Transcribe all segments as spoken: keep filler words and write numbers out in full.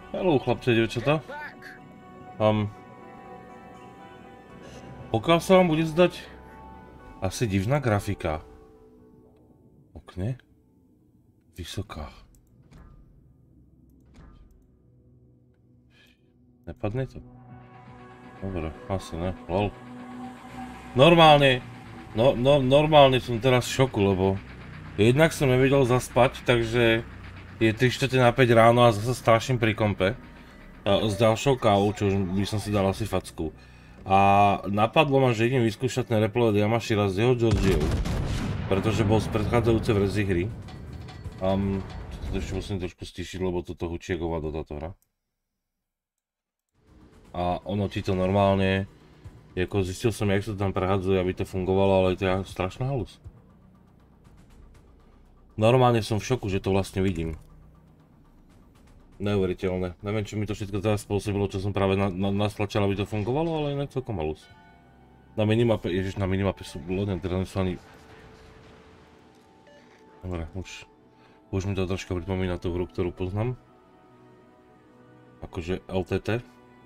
Hello, chlapce, devčata. Um, pokiaľ sa vám bude zdať asi divná grafika. Okne. Vysoká. Nepadne to? Dobre, asi ne, lol. Normálne, no, no, normálne som teraz v šoku, lebo jednak som nevedel zaspať, takže je tri štvrte na päť ráno a zase straším pri kompe. S ďalšou kávou, čo už by som si dal asi facku. A napadlo ma, že idem vyskúšať ten replay od Yamashira s jeho Georgiou. Pretože bol z predchádzajúcej verzii hry. Um, to ešte musím trošku stišiť, lebo toto hučie hovado táto hra. A ono ti to normálne, ako zistil som, jak sa to tam prehadzuje, aby to fungovalo, ale to je strašná halus. Normálne som v šoku, že to vlastne vidím. Neuveriteľné. Neviem, či mi to všetko teraz spôsobilo, čo som práve na, na, nastlačal, aby to fungovalo, ale inak celkom halus. Na minimape, ježiš, na minimape sú lodne, teda nie sú ani... Dobre, už... Už mi to troška pripomína tú hru, ktorú poznám. Akože el té té.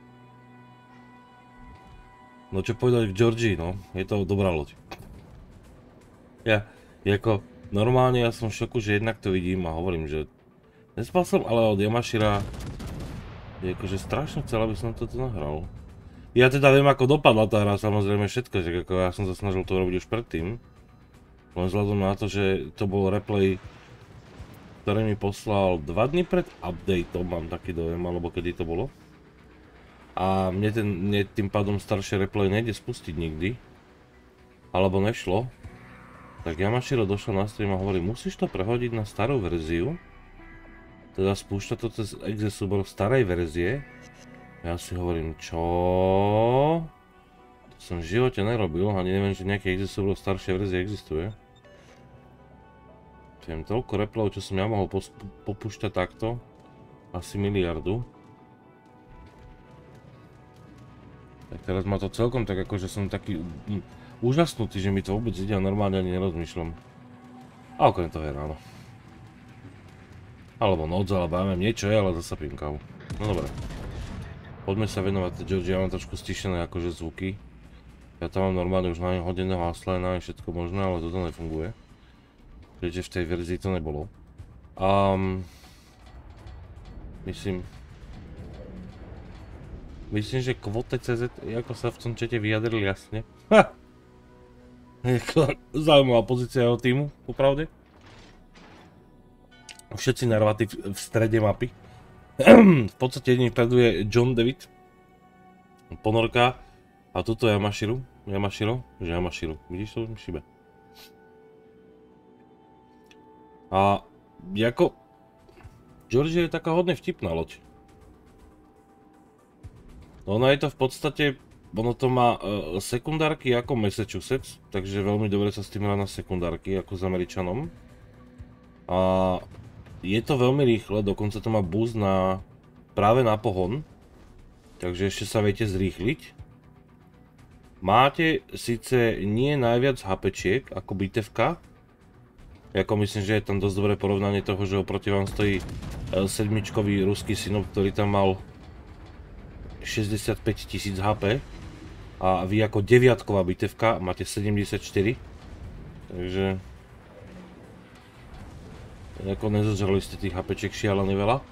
No čo povedať k Georgii, no. Je to dobrá loď. Ja, ako... Normálne ja som v šoku, že jednak to vidím a hovorím, že... Nespal som, ale od Yamashira je akože strašne chcel, aby som toto nahral. Ja teda viem, ako dopadla tá hra, samozrejme všetko, že ako ja som sa snažil to robiť už predtým. Len vzhľadom na to, že to bol replay, ktorý mi poslal dva dni pred updateom, mám taký dojem, alebo kedy to bolo. A mne, ten, mne tým pádom staršie replay nejde spustiť nikdy. Alebo nešlo. Tak Yamashiro došiel na stream a hovorí, musíš to prehodiť na starú verziu. Teda spúšťa to cez exe súbor starej verzie. Ja si hovorím, čo? To som v živote nerobil, ani neviem, že nejaký exe súbor staršej verzie existuje. Viem, toľko replayov, čo som ja mohol popúšťať takto. Asi miliardu. Tak teraz ma to celkom tak ako, že som taký úžasnutý, že mi to vôbec ide a normálne ani nerozmýšľam. A okrem toho je ráno. Alebo noc, alebo ja neviem, niečo je, ale zasa pím kávu. No dobre. Poďme sa venovať, Georgie, ja mám trošku stišené akože zvuky. Ja tam mám normálne už na ne hodeného haslajna a všetko možné, ale toto nefunguje. Keďže v tej verzii to nebolo. Um, myslím... Myslím, že Kvote bodka cé zet, ako sa v tom čete vyjadrili jasne. Ha! Zaujímavá pozícia jeho týmu, popravde. Všetci narvatí v strede mapy. V podstate jedný vpredu je John David. Ponorka. A tuto je Yamashiro. Yamashiro? Že Yamashiro. Vidíš to? Šibe. A jako... Georgia je taká hodne vtipná loď. Ono je to v podstate... Ono to má uh, sekundárky ako Massachusetts. Takže veľmi dobre sa s tým hrá na sekundárky ako s Američanom. A... Je to veľmi rýchle, dokonca to má boost na, práve na pohon, takže ešte sa viete zrýchliť. Máte síce nie najviac hapečiek ako bitevka, ako myslím, že je tam dosť dobré porovnanie toho, že oproti vám stojí sedmičkový ruský synop, ktorý tam mal šesťdesiatpäť tisíc há pé a vy ako deviatková bitevka máte sedemdesiatštyri, takže... Ako nezožrali ste tých hapečiek šialené veľa.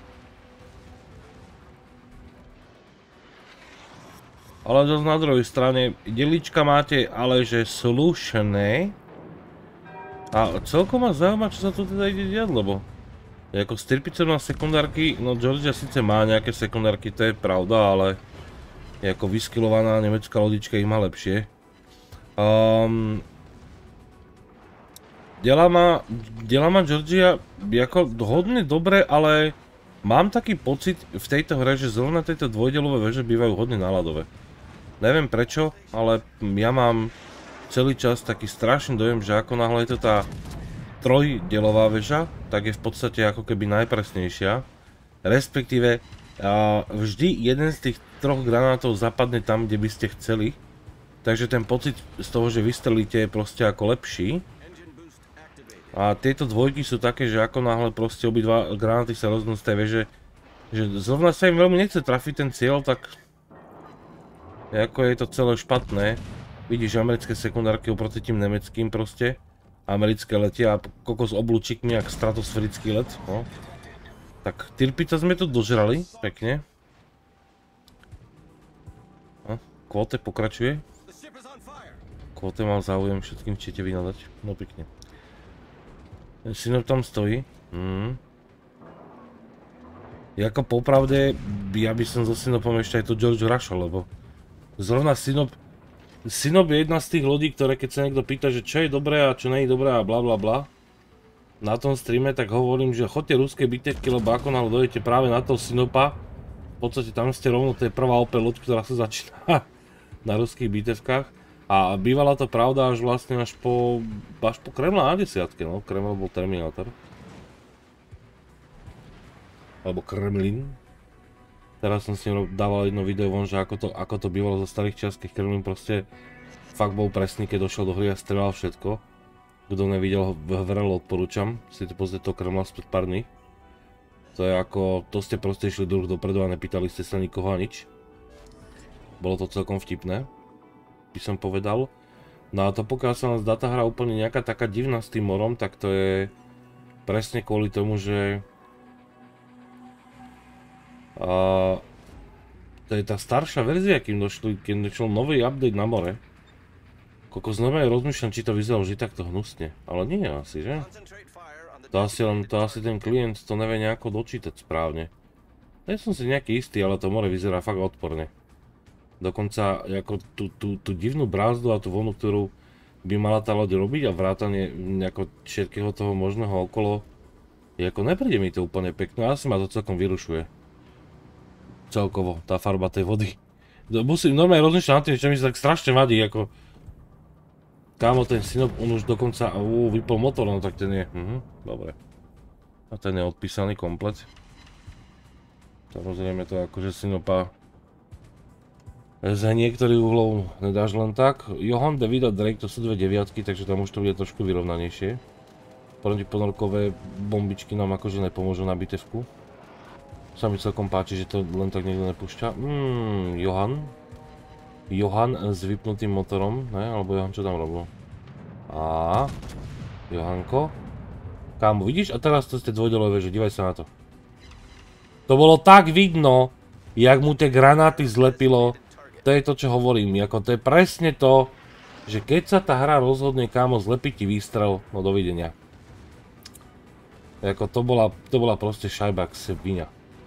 Ale zase na druhej strane, delička máte ale že slušné. A celkom ma zaujíma, čo sa tu teda ide diať, lebo... Ako s Tirpicom na sekundárky, no Georgia síce má nejaké sekundárky, to je pravda, ale... Je ako vyskilovaná nemecká lodička ich má lepšie. Um, Delá ma, delá ma Georgia ako hodne dobre, ale mám taký pocit v tejto hre, že zrovna tejto dvojdelové veže bývajú hodne náladové. Neviem prečo, ale ja mám celý čas taký strašný dojem, že ako náhle je to tá trojdelová väža, tak je v podstate ako keby najpresnejšia. Respektíve vždy jeden z tých troch granátov zapadne tam, kde by ste chceli. Takže ten pocit z toho, že vystrelíte je proste ako lepší. A tieto dvojky sú také, že ako náhle proste obidva granáty sa roznú z tej veže, Že zrovna sa im veľmi nechce trafiť ten cieľ, tak ako je to celé špatné. Vidíš americké sekundárky oproti tým nemeckým proste. Americké letia a kokos oblúčikmi jak stratosférický let, no. Tak Tirpitza sme tu dožrali, pekne. No, Quote pokračuje. Quote mal záujem všetkým chcete vynadať, no pekne. Sinop tam stojí. Mm. Jako popravde, ja by som so Sinopom ešte aj tu George Russell, lebo zrovna Sinop Sinop je jedna z tých ľudí, ktoré keď sa niekto pýta, že čo je dobré a čo nie je dobré a bla bla bla na tom streame, tak hovorím, že chodte ruské bitevky, lebo ako nám dojdete práve na toho Sinopa. V podstate tam ste rovno, to je prvá opäť loď, ktorá sa začína na ruských bitevkách. A bývala to pravda až vlastne až po, až po Kremla na desiatke, no. Kreml bol Terminátor. Alebo Kremlin. Teraz som s ním dával jedno video von, že ako to, ako to bývalo zo starých čias, keď Kremlin proste fakt bol presný, keď došiel do hry a strelal všetko. Kto nevidel, vrelo odporúčam si to pozrieť toho Kremla spred pár dní. To je ako, to ste proste išli druh dopredu a nepýtali ste sa nikoho a nič. Bolo to celkom vtipné, by som povedal. No a to pokiaľ sa nás data hra úplne nejaká taká divná s tým morom, tak to je presne kvôli tomu, že a to je tá staršia verzia, kým došli, keď došiel nový update na more. Kokos normálne rozmýšľam, či to vyzeralo vždy takto hnusne, ale nie asi, že? To asi len, to asi ten klient to nevie nejako dočítať správne. Nie som si nejaký istý, ale to more vyzerá fakt odporne. Dokonca ako tú, tú, tú divnú brázdu a tú vlnu, ktorú by mala tá loď robiť a vrátanie nejako všetkého toho možného okolo, je ako nepríde mi to úplne pekno, asi ma to celkom vyrušuje. Celkovo, tá farba tej vody. Musím normálne rozmýšľať nad tým, čo mi sa tak strašne vadí, ako kámo, ten Sinop, on už dokonca, uú, vypol motor, no tak ten je, mhm, dobre. A ten je odpísaný komplet. Samozrejme to akože Sinopa z niektorých uhlov nedáš len tak. Johan, David a Drake, to sú dve deviatky, takže tam už to bude trošku vyrovnanejšie. Protiponorkové bombičky nám akože nepomôžu na bitevku. Sa mi celkom páči, že to len tak niekto nepúšťa. Hmm, Johan. Johan s vypnutým motorom, ne? Alebo Johan čo tam robil? A Johanko. Kámo, vidíš? A teraz to ste dvojdelové, že dívaj sa na to. To bolo tak vidno, jak mu tie granáty zlepilo. To je to, čo hovorím. Jako, to je presne to, že keď sa tá hra rozhodne, kámo, zlepiť ti výstrel, no dovidenia. Jako, to bola, to bola proste šajba jak svinia.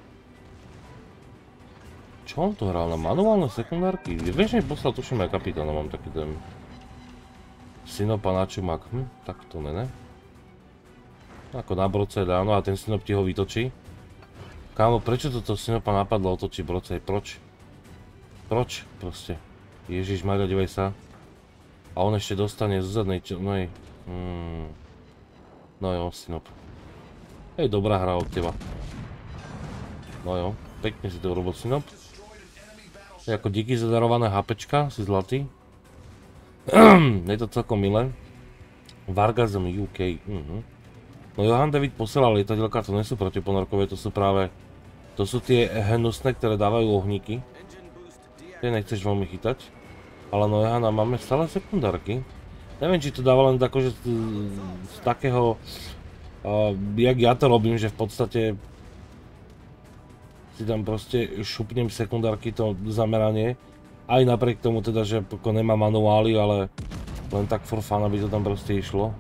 Čo on tu hral? Na manuálne sekundárky? Viem, že mi poslal, tuším aj kapitána, mám taký ten Sinopa na čumak. Hm, tak to ne, ne? Ako na broce dáno a ten Sinop ti ho vytočí. Kámo, prečo toto Sinopa napadlo otočiť brocej? Proč? Proč? Proste. Ježišmarja, divaj sa. A on ešte dostane zo zadnej čo... No jej... Hmm. No jo, Sinop. Hej, dobrá hra od teba. No jo, pekne si to urobil Sinop. Ako díky za darované HPčka, si zlatý. Je to celkom milé. Vargasm ú ká. Uh-huh. No Johan David posielal lietadielka, to nie sú protiponorkové, to sú práve... To sú tie hnusné, ktoré dávajú ohníky. Tie nechceš veľmi chytať. Ale no Johana, máme stále sekundárky. Neviem, či to dáva len tako, že z, z takého... Uh, jak ja to robím, že v podstate... Si tam proste šupnem sekundárky to zameranie. Aj napriek tomu teda, že nemá manuály, ale len tak for fun, aby to tam proste išlo.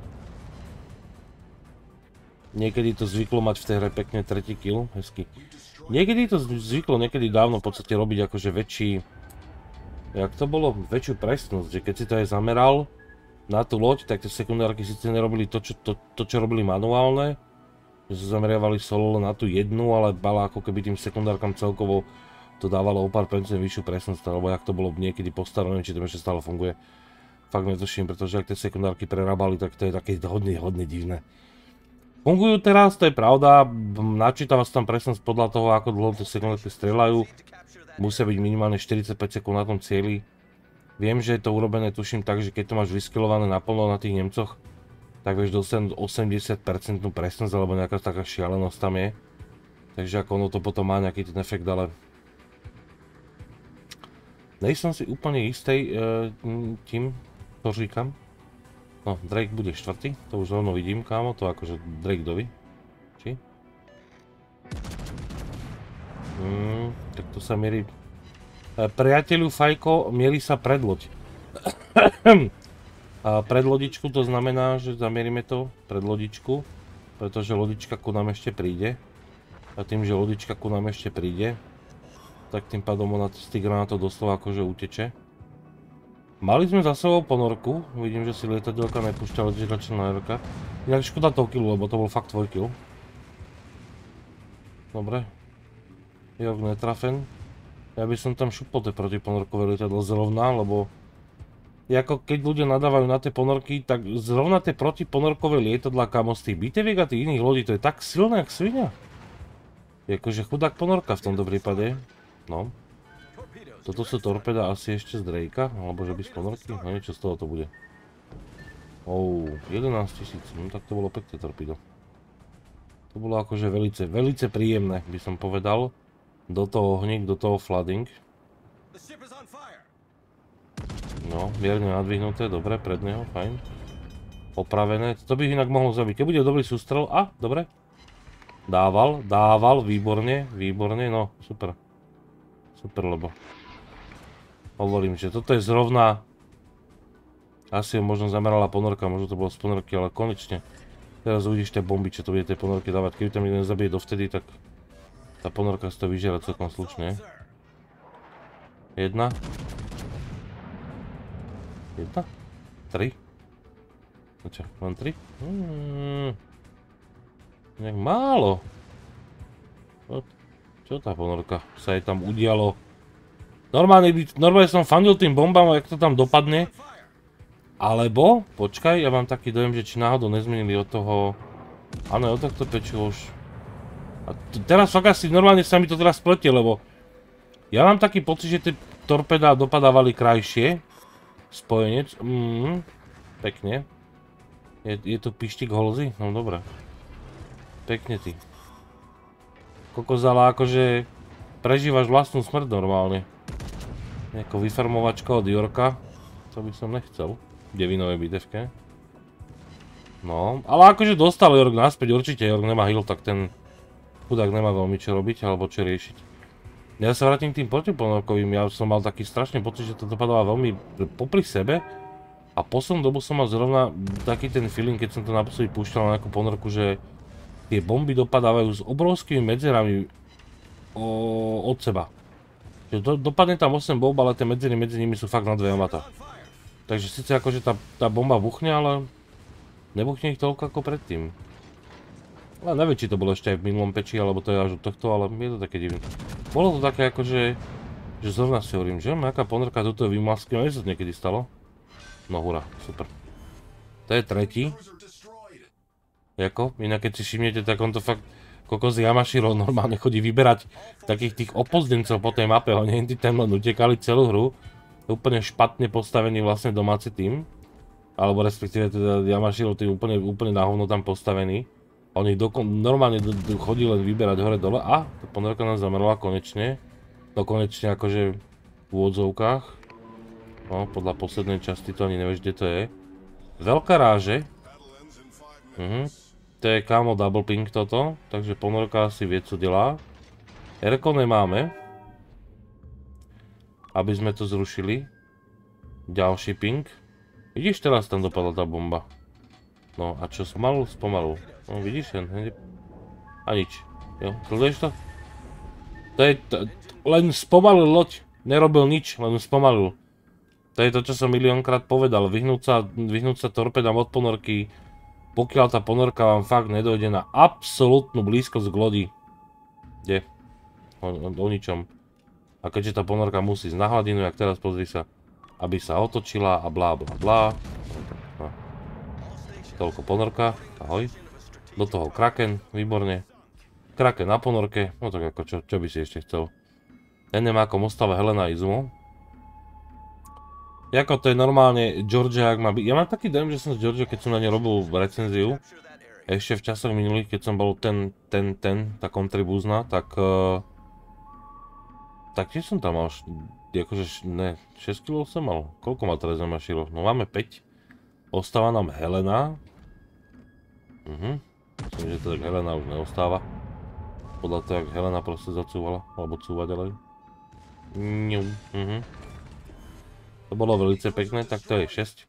Niekedy to zvyklo mať v tej hre pekne tretí kill, hezky. Niekedy to zvyklo, niekedy dávno v podstate robiť akože väčší... Jak to bolo? Väčšiu presnosť, že keď si to aj zameral na tú loď, tak tie sekundárky síce nerobili to, čo, to, to, čo robili manuálne. Že sa zameriavali solo len na tú jednu, ale bala ako keby tým sekundárkam celkovo to dávalo o pár percent vyššiu presnosť, alebo jak to bolo niekedy postarané, či to ešte stále funguje. Fakt netuším, pretože ak tie sekundárky prerábali, tak to je také hodne, hodne divné. Fungujú teraz, to je pravda, načítava sa tam presnosť podľa toho, ako dlho tie sekundárky strieľajú. Musia byť minimálne štyridsaťpäť sekúnd na tom cieli. Viem, že je to urobené, tuším tak, že keď to máš vyskilované naplno na tých Nemcoch, tak vieš dosiahnuť osemdesiat percent presnosť, alebo nejaká taká šialenosť tam je. Takže ako ono to potom má nejaký ten efekt, ale... Nejsem si úplne istý tým, to říkam. No, Drake bude štvrtý, to už rovno vidím, kámo, to akože Drake dovi. Či? Hmm, tak to sa mierí... Priateľu Fajko, mierí sa pred loď. A pred lodičku to znamená, že zamierime to pred lodičku, pretože lodička ku nám ešte príde. A tým, že lodička ku nám ešte príde, tak tým pádom ona z tých granátov doslova akože uteče. Mali sme za sebou ponorku, vidím, že si lietadelka nepúšťa lietadelka na erka. Inak škoda toho killu, lebo to bol fakt tvoj kill. Dobre. Jork netrafen. Ja by som tam šupol tie protiponorkové lietadlo zrovna, lebo... Jako keď ľudia nadávajú na tie ponorky, tak zrovna tie protiponorkové lietadlá, kamo, z tých biteviek a tých iných lodí, to je tak silné, jak svinia. Je akože chudák ponorka v tomto prípade. No. Toto sú torpeda asi ešte z Drakea, alebo že by z ponorky? No niečo z toho to bude. Ou, jedenásť tisíc, no tak to bolo pekné torpedo. To bolo akože velice, velice príjemné, by som povedal. Do toho ohník, do toho flooding. No, mierne nadvihnuté, dobre, pred neho, fajn. Opravené, to by inak mohlo zabiť. Keď bude dobrý sústrel, a, dobre. Dával, dával, výborne, výborne, no, super. Super, lebo hovorím, že toto je zrovna... Asi ho možno zamerala ponorka, možno to bolo z ponorky, ale konečne. Teraz uvidíš tie bomby, čo to bude tej ponorky dávať. Keby tam niekto nezabije dovtedy, tak tá ponorka si to vyžiera celkom slušne. Jedna. Jedna? Tri? No čo, len tri? Hmm. Nejak málo. Čo tá ponorka sa jej tam udialo? Normálne, by, normálne som fandil tým bombám, jak to tam dopadne. Alebo, počkaj, ja mám taký dojem, že či náhodou nezmenili od toho... Áno, od tohto peču už... A teraz fakt asi normálne sa mi to teraz spletie, lebo... Ja mám taký pocit, že tie torpedá dopadávali krajšie. Spojenec, mhm, pekne. Je, je tu pištík holzy? No dobré. Pekne ty. Kokozala, akože prežívaš vlastnú smrť normálne. Nejako vyfarmovačka od Jorka. To by som nechcel. V devinovej bitevke. No, ale akože dostal Jork naspäť, určite Jork nemá heal, tak ten chudák nemá veľmi čo robiť, alebo čo riešiť. Ja sa vrátim k tým protiponorkovým, ja som mal taký strašný pocit, že to dopadalo veľmi popri sebe. A poslednú dobu som mal zrovna taký ten feeling, keď som to naposledy púšťal na nejakú ponorku, že tie bomby dopadávajú s obrovskými medzerami o, od seba. Že do, dopadne tam osem bomb, ale tie medzery medzi nimi sú fakt na dve amata. Takže síce akože tá, tá bomba buchne, ale nebuchne ich toľko ako predtým. Ale neviem, či to bolo ešte aj v minulom peči, alebo to je až od tohto, ale je to také divné. Bolo to také akože, že zrovna si hovorím, že nejaká ponorka toto je vymasky, no sa to niekedy stalo. No hurá, super. To je tretí. Jako, inak keď si všimnete, tak on to fakt, kokos Yamashiro normálne chodí vyberať takých tých opozdencov po tej mape, oni henty tam len utekali celú hru. Úplne špatne postavený vlastne domáci tým. Alebo respektíve teda Yamashiro tým úplne, úplne na hovno tam postavený. Oni normálne chodí len vyberať hore dole a tá ponorka nás zamerala konečne. No konečne akože v úvodzovkách. No podľa poslednej časti to ani nevieš, kde to je. Veľká ráže. Mhm. To je kámo double ping toto, takže ponorka asi vie co delá. Erko nemáme. Aby sme to zrušili. Ďalší ping. Vidíš, teraz tam dopadla tá bomba. No a čo, spomalul? Spomalul. No vidíš, a nič. Jo, sleduješ to? To je, to, len spomalil loď. Nerobil nič, len spomalil. To je to, čo som miliónkrát povedal. Vyhnúť sa, vyhnúť sa torpedám od ponorky. Pokiaľ tá ponorka vám fakt nedojde na absolútnu blízkosť k lodi. Kde? O, o, o ničom. A keďže tá ponorka musí ísť na hladinu, jak teraz pozri sa. Aby sa otočila a blá blá blá. No. Toľko ponorka, ahoj. Do toho Kraken, výborne. Kraken na ponorke, no tak ako čo, čo by si ešte chcel. N M ako Mostava Helena Izumo. Jako to je normálne Georgia, ak má byť. Ja mám taký dojem, že som z Georgia, keď som na ne robil recenziu. ešte v časoch minulých, keď som bol ten, ten, ten, tá kontribúzna, tak... Uh, tak tiež som tam mal, akože, ne, šesť kilogramov som mal. Koľko má teraz Yamashiro? No máme päť. Ostáva nám Helena. Mhm. Myslím, že to tak Helena už neostáva. Podľa toho, jak Helena proste zacúvala, alebo cúva ďalej. Ňu, mhm. To bolo veľmi pekné, tak to je šesť.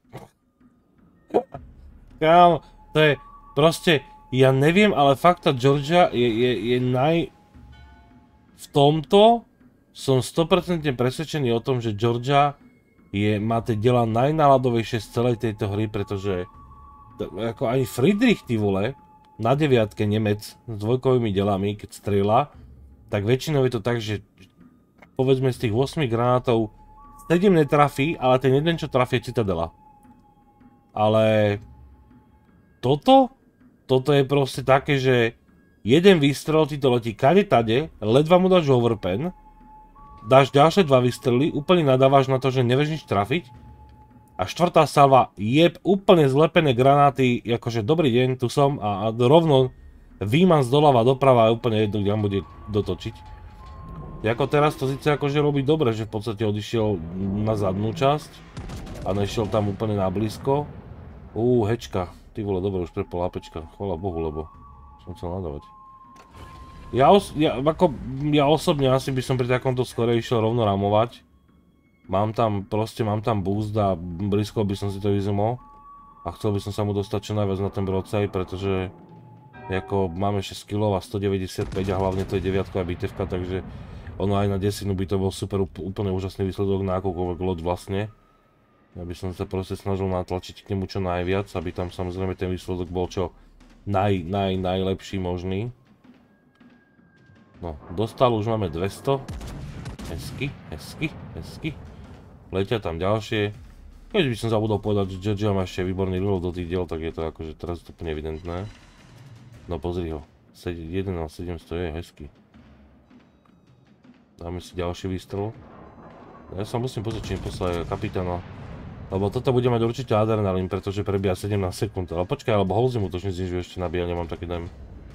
Kámo, to je proste, ja neviem, ale fakt tá Georgia je, je, je naj... V tomto som sto percent presvedčený o tom, že Georgia je, má tie diela najnáladovejšie z celej tejto hry, pretože ako ani Friedrich, ty vole, na deviatke Nemec s dvojkovými delami, keď strieľa, tak väčšinou je to tak, že povedzme z tých osem granátov sedem netrafí, ale ten jeden, čo trafí, je Citadela. Ale toto, toto je proste také, že jeden výstrel ti to letí kade tade, ledva mu dáš overpen, dáš ďalšie dva výstrely, úplne nadávaš na to, že nevieš nič trafiť a štvrtá salva jeb úplne zlepené granáty, akože dobrý deň, tu som a, a rovno výman z doľava doprava a úplne jedno, kde vám bude dotočiť. Jako teraz to síce akože robí dobre, že v podstate odišiel na zadnú časť a nešiel tam úplne na blízko. Uuu, hečka, ty vole, dobre, už prepol apečka, chvála Bohu, lebo som chcel nadávať. Ja, os ja, ako, ja osobne asi by som pri takomto skore išiel rovno ramovať. Mám tam, proste mám tam boost a blízko by som si to vyzumol. A chcel by som sa mu dostať čo najviac na ten brodside, pretože ako máme šesť kilogramov a stodeväťdesiatpäť a hlavne to je deviatková bitevka, takže ono aj na desinu by to bol super, úplne úžasný výsledok na akúkoľvek loď vlastne. Ja by som sa proste snažil natlačiť k nemu čo najviac, aby tam samozrejme ten výsledok bol čo naj, naj, najlepší možný. No, dostal, už máme dvesto. Hezky, hezky, hezky. Letia tam ďalšie. Keď by som zabudol povedať, že Georgia má ešte výborný reload do tých diel, tak je to akože teraz úplne evidentné. No pozri ho. jedenásť sedemsto je hezky. Dáme si ďalší výstrel. Ja sa musím pozrieť, či mi poslal kapitána. Lebo toto bude mať určite adrenalín, pretože prebieha sedemnásť sekúnd. Ale počkaj, alebo Holzy mu to znižuje ešte nabíja, nemám taký dojem.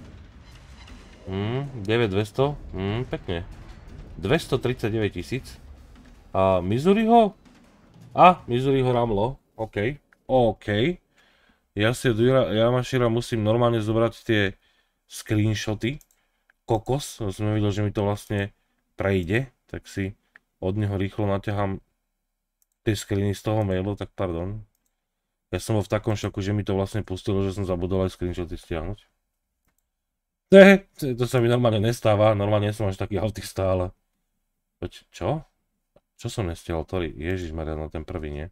Hmm, deväť dvesto, hmm, pekne. dvestotridsaťdeväť tisíc. A Missouriho? A, Missouriho ramlo, OK, OK. Ja si od Yamashira musím normálne zobrať tie screenshoty. Kokos, som videl, že mi to vlastne prejde, tak si od neho rýchlo naťahám tie screeny z toho mailu, tak pardon. Ja som bol v takom šoku, že mi to vlastne pustilo, že som zabudol aj screenshoty stiahnuť. Ne, to sa mi normálne nestáva, normálne som až taký autista, ale... Poď, čo? Čo som nestiahol, Tori? Ježišmaria, no ten prvý, nie?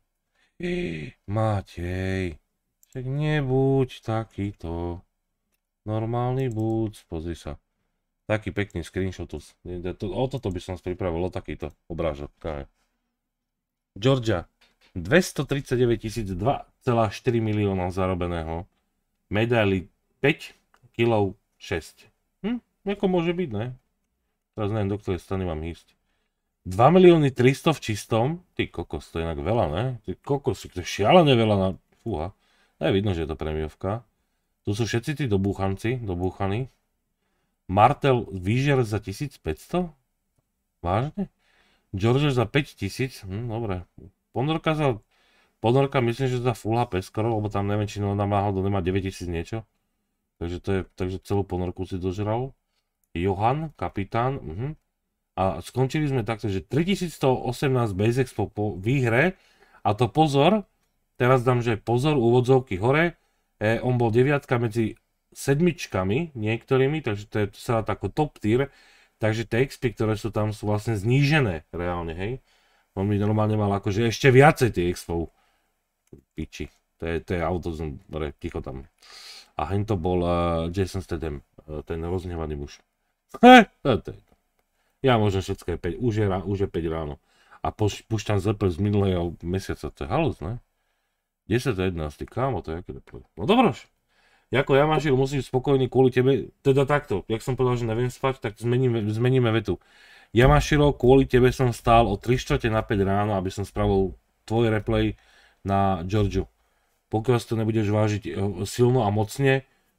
Matej, však nebuď takýto. Normálny buď, pozri sa. Taký pekný screenshot, o toto by som si pripravil, o takýto obrážok. Georgia, dvestotridsaťdeväť tisíc, dva celé štyri milióna zarobeného. Medaily päť kilogramov šesť. Hm, ako môže byť, ne? Teraz neviem, do ktorej strany mám ísť. dva milióny tristo v čistom. Ty kokos, to je inak veľa, ne? Ty kokos, to je šialené veľa na... Fúha. Je vidno, že je to prémiovka. Tu sú všetci tí dobúchanci, dobúchaní. Martel Výžer za tisícpäťsto? Vážne? George za päť tisíc? Hm, dobre. Ponorka za... Ponorka myslím, že za full há pé skoro, lebo tam neviem, či ona náhodou nemá deväť tisíc niečo. Takže to je, takže celú ponorku si dožral. Johan, kapitán. Uh-huh. A skončili sme takto, že tritisícstoosemnásť base expo po výhre. A to pozor, teraz dám, že pozor, úvodzovky hore. E, on bol deviatka medzi sedmičkami niektorými, takže to je sa dá ako top tier. Takže tie X P, ktoré sú tam, sú vlastne znížené reálne, hej. On mi normálne mal akože ešte viacej tie expo. Piči. To je, to je auto, ticho tam. A hen to bol uh, Jason Statham, uh, ten rozhnevaný muž. He, to je to. Ja môžem všetko je päť, už je, už je päť ráno. A púšťam zep z minulého mesiaca, to je halus, ne? desať jedenásť, kámo, to je aké to. No dobroš. Jako Yamashiro musím spokojný kvôli tebe, teda takto, jak som povedal, že neviem spať, tak zmeníme, zmeníme vetu. Yamashiro, kvôli tebe som stál o tri štvrte na päť ráno, aby som spravil tvoj replay na Georgiu. Pokiaľ si to nebudeš vážiť silno a mocne,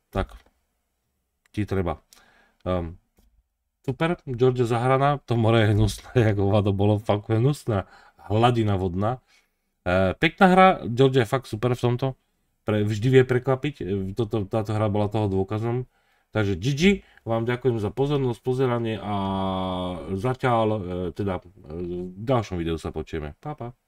tak ti treba. Um, super, Georgia zahraná, to more je hnusné, ako hovado bolo, fakt je hnusná. Hladina vodná. E, pekná hra, Georgia je fakt super v tomto. Pre, vždy vie prekvapiť, toto, táto hra bola toho dôkazom. Takže gé gé, vám ďakujem za pozornosť, pozeranie a zatiaľ, e, teda e, v ďalšom videu sa počujeme. Pa, pa.